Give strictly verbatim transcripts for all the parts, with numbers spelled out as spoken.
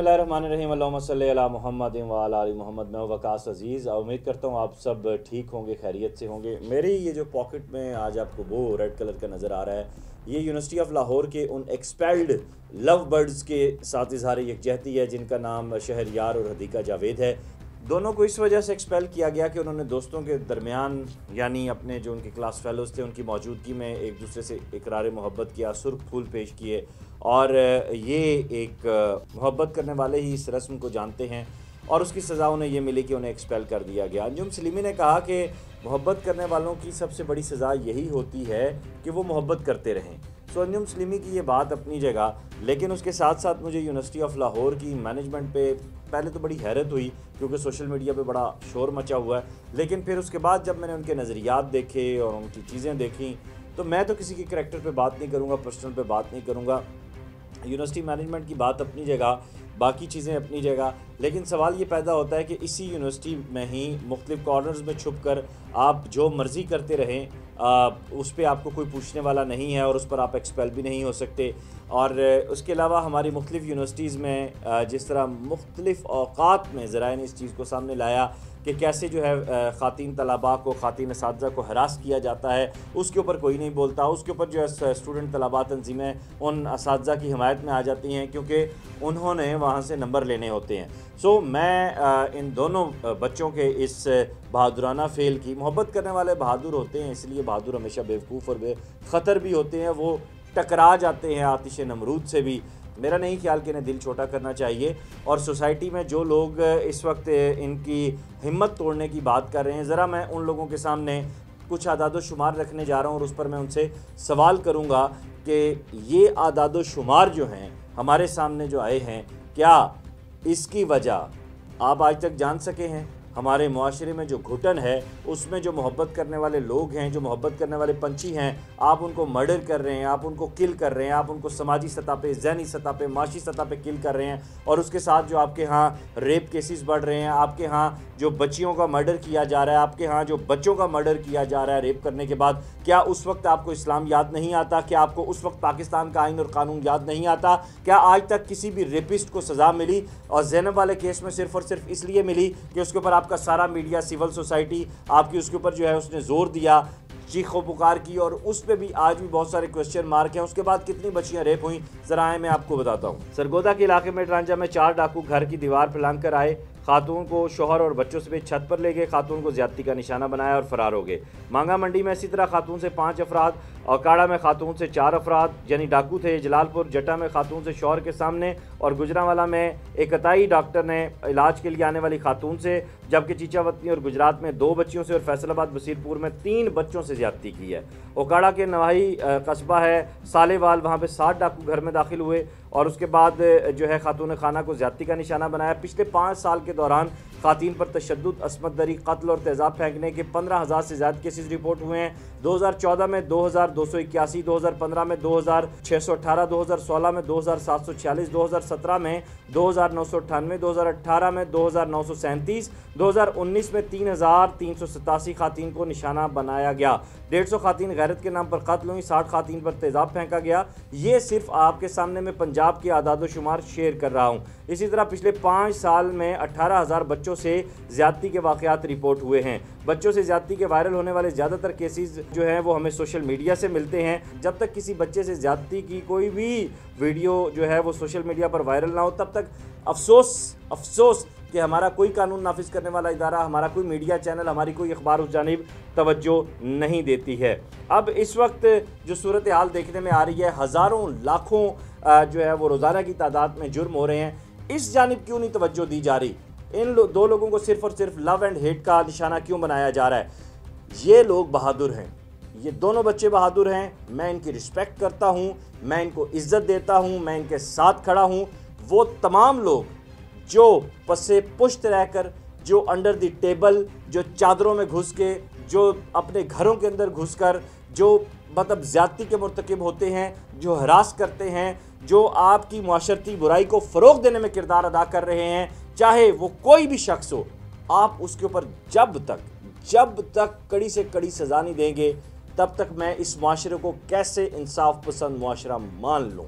बिस्मिल्लाहिर्रहमानिर्रहीम अल्लाहुम्मा सल्ली अला मुहम्मदिन व अला आलि मुहम्मद। मैं वक़ास अज़ीज़, उम्मीद करता हूँ आप सब ठीक होंगे, खैरियत से होंगे। मेरी ये जो पॉकेट में आज आपको वो रेड कलर का नज़र आ रहा है, ये यूनिवर्सिटी ऑफ लाहौर के उन एक्सपेल्ड लव बर्ड्स के साथ इज़हार यकजहती है जिनका नाम शहरयार और हदीका जावेद है। दोनों को इस वजह से एक्सपेल किया गया कि उन्होंने दोस्तों के दरमियान यानी अपने जो उनके क्लास फेलोज़ थे उनकी मौजूदगी में एक दूसरे से इकरार मोहब्बत किया, सुर्ख फूल पेश किए। और ये एक मोहब्बत करने वाले ही इस रस्म को जानते हैं और उसकी सज़ा उन्हें ये मिली कि उन्हें एक्सपेल कर दिया गया। अंजुम सलीमी ने कहा कि मोहब्बत करने वालों की सबसे बड़ी सज़ा यही होती है कि वो मोहब्बत करते रहें। सो अंजुम सलीमी की ये बात अपनी जगह, लेकिन उसके साथ साथ मुझे यूनिवर्सिटी ऑफ लाहौर की मैनेजमेंट पे पहले तो बड़ी हैरत हुई क्योंकि सोशल मीडिया पे बड़ा शोर मचा हुआ है, लेकिन फिर उसके बाद जब मैंने उनके नज़रियात देखे और उनकी चीज़ें देखी तो मैं तो किसी के करैक्टर पे बात नहीं करूँगा, पर्सनल पे बात नहीं करूँगा। यूनिवर्सिटी मैनेजमेंट की बात अपनी जगह, बाकी चीज़ें अपनी जगह, लेकिन सवाल ये पैदा होता है कि इसी यूनिवर्सिटी में ही मुख्तलिफ कॉर्नर्स में छुप कर आप जो मर्ज़ी करते रहें, आ, उस पर आपको कोई पूछने वाला नहीं है और उस पर आप एक्सपेल भी नहीं हो सकते। और उसके अलावा हमारी मुख्तलिफ यूनिवर्सिटीज़ में आ, जिस तरह मुख्तलिफ औक़ात में ज़राए ने इस चीज़ को सामने लाया कि कैसे जो है ख़ातीन तलबा को, ख़ातीन असातिज़ा को हरास किया जाता है, उसके ऊपर कोई नहीं बोलता। उसके ऊपर जो है स्टूडेंट तलबा तंजीमें उन असातिज़ा की हिमायत में आ जाती हैं क्योंकि उन्होंने वहाँ से नंबर लेने होते हैं। सो मैं आ, इन दोनों बच्चों के इस बहादुराना फ़ेल की, मोहब्बत करने वाले बहादुर होते हैं, इसलिए बहादुर हमेशा बेवकूफ़ और बेख़तर भी होते हैं, वो टकरा जाते हैं आतिश नमरूद से भी। मेरा नहीं ख्याल कि इन्हें दिल छोटा करना चाहिए। और सोसाइटी में जो लोग इस वक्त इनकी हिम्मत तोड़ने की बात कर रहे हैं, ज़रा मैं उन लोगों के सामने कुछ आदाद शुमार रखने जा रहा हूँ और उस पर मैं उनसे सवाल करूँगा कि ये आदाद शुमार जो हैं हमारे सामने जो आए हैं, क्या इसकी वजह आप आज तक जान सके हैं? हमारे मुआशरे में जो घुटन है उसमें जो मोहब्बत करने वाले लोग हैं, जो मोहब्बत करने वाले पंछी हैं, आप उनको मर्डर कर रहे हैं, आप उनको किल कर रहे हैं, आप उनको समाजी सतह पे, ज़हनी सतह पे, माशी सतह पे किल कर रहे हैं। और उसके साथ जो आपके यहाँ रेप केसेस बढ़ रहे हैं, आपके यहाँ जो बच्चियों का मर्डर किया जा रहा है, आपके यहाँ जो बच्चों का मर्डर किया जा रहा है रेप करने के बाद, क्या उस वक्त आपको इस्लाम याद नहीं आता? क्या आपको उस वक्त पाकिस्तान का आइन और कानून याद नहीं आता? क्या आज तक किसी भी रेपिस्ट को सज़ा मिली? और ज़ैनब वाले केस में सिर्फ और सिर्फ इसलिए मिली कि उसके ऊपर आपका सारा मीडिया, सिविल सोसाइटी आपकी उसके ऊपर जो है उसने जोर दिया, चीखो पुकार की, और उस पर भी आज भी बहुत सारे क्वेश्चन मार्क हैं। उसके बाद कितनी बच्चियां रेप हुई, जरा आए मैं आपको बताता हूँ। सरगोदा के इलाके में ट्रांजा में चार डाकू घर की दीवार पर लांग कर आए, खातून को शोहर और बच्चों से भी छत पर ले गए, खातून को ज्यादती का निशाना बनाया और फरार हो गए। मांगा मंडी में इसी तरह खातून से पाँच अफराद, औकाड़ा में खातून से चार अफराद यानी डाकू थे। जलालपुर जटा में खातून से शोहर के सामने और गुजरांवाला में एक कताई डॉक्टर ने इलाज के लिए आने वाली खातून से, जबकि चीचावतनी और गुजरात में दो बच्चियों से और फैसलाबाद बसीरपुर में तीन बच्चों से ज्यादती की है। औकाड़ा के नवाही कस्बा है सालेवाल, वहाँ पे सात डाकू घर में दाखिल हुए और उसके बाद जो है खातून खाना को ज्यादती का निशाना बनाया। पिछले पाँच साल के दौरान खातीन पर तशद्दुद, असमत दरी, कत्ल और तेज़ाब फेंकने के पंद्रह हज़ार से ज़्यादा केसेस रिपोर्ट हुए हैं। दो हज़ार चौदह में दो हज़ार दो सौ इक्यासी, दो हज़ार पंद्रह में दो हज़ार छः सौ अठारह, दो हज़ार सोलह में दो हज़ार सात सौ छियालीस, दो हज़ार सत्रह में दो हज़ार नौ सौ अट्ठानवे, दो हज़ार अट्ठारह में दो हज़ार नौ सौ सैंतीस, दो हज़ार उन्नीस में तीन हज़ार तीन सौ सतासी खातीन को निशाना बनाया गया। डेढ़ सौ खातीन गैरत के नाम पर कत्ल हुई, साठ खातीन पर तेज़ाब फेंका गया। ये सिर्फ आपके सामने मैं पंजाब के आदाद शुमार शेयर कर रहा हूँ। इसी तरह पिछले पाँच साल में अट्ठारह हज़ार बच्चों से ज्यादती के वाक़यात रिपोर्ट हुए हैं। बच्चों से ज्यादती के वायरल होने वाले ज़्यादातर केसेस जो हैं वो हमें सोशल मीडिया से मिलते हैं। जब तक किसी बच्चे से ज्यादती की कोई भी वीडियो जो है वो सोशल मीडिया पर वायरल ना हो, तब तक अफसोस अफसोस कि हमारा कोई कानून नाफिज करने वाला इदारा, हमारा कोई मीडिया चैनल, हमारी कोई अखबार उस जानिब तवज्जो नहीं देती है। अब इस वक्त जो सूरत हाल देखने में आ रही है, हज़ारों लाखों जो है वो रोज़ाना की तादाद में जुर्म हो रहे हैं, इस जानिब क्यों नहीं तवज्जो दी जा रही? इन लो, दो लोगों को सिर्फ और सिर्फ लव एंड हेट का निशाना क्यों बनाया जा रहा है? ये लोग बहादुर हैं, ये दोनों बच्चे बहादुर हैं, मैं इनकी रिस्पेक्ट करता हूँ, मैं इनको इज्जत देता हूँ, मैं इनके साथ खड़ा हूँ। वो तमाम लोग जो पसे पुश्त रहकर, जो अंडर द टेबल, जो चादरों में घुस के, जो अपने घरों के अंदर घुसकर जो मतलब ज़्यादती के मुर्तकिब होते हैं, जो हरास करते हैं, जो आपकी मुआशरती बुराई को फ़रोग़ देने में किरदार अदा कर रहे हैं, चाहे वो कोई भी शख्स हो, आप उसके ऊपर जब तक जब तक कड़ी से कड़ी सज़ा नहीं देंगे, तब तक मैं इस मुआशरे को कैसे इंसाफ पसंद मुआशरा मान लूँ?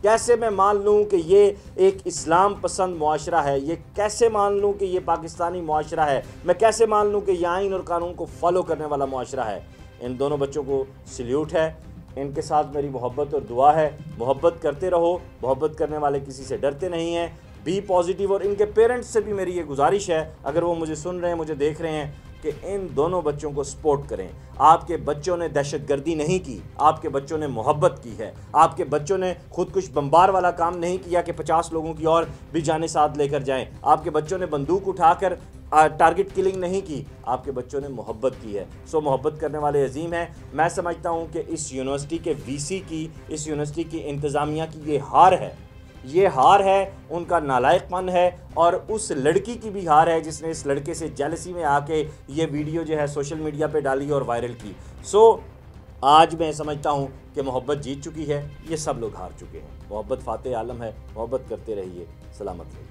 कैसे मैं मान लूँ कि ये एक इस्लाम पसंद मुआशरा है, ये कैसे मान लूँ कि ये पाकिस्तानी मुआशरा है, मैं कैसे मान लूँ कि ये आइन और कानून को फॉलो करने वाला मुआशरा है। इन दोनों बच्चों को सल्यूट है, इनके साथ मेरी मोहब्बत और दुआ है। मोहब्बत करते रहो, मोहब्बत करने वाले किसी से डरते नहीं हैं। Be positive. और इनके पेरेंट्स से भी मेरी ये गुजारिश है, अगर वो मुझे सुन रहे हैं, मुझे देख रहे हैं, कि इन दोनों बच्चों को सपोर्ट करें। आपके बच्चों ने दहशतगर्दी नहीं की, आपके बच्चों ने मोहब्बत की है। आपके बच्चों ने खुदकुश बम्बार वाला काम नहीं किया कि पचास लोगों की और भी जाने साथ लेकर जाएं। आपके बच्चों ने बंदूक उठाकर टारगेट किलिंग नहीं की, आपके बच्चों ने मोहब्बत की है। सो मोहब्बत करने वाले अजीम हैं। मैं समझता हूँ कि इस यूनिवर्सिटी के वीसी की, इस यूनिवर्सिटी की इंतज़ामिया की ये हार है, ये हार है, उनका नालायकपन है, और उस लड़की की भी हार है जिसने इस लड़के से जेलसी में आके ये वीडियो जो है सोशल मीडिया पे डाली और वायरल की। सो आज मैं समझता हूँ कि मोहब्बत जीत चुकी है, ये सब लोग हार चुके हैं। मोहब्बत फातेह आलम है, मोहब्बत करते रहिए, सलामत रहिए।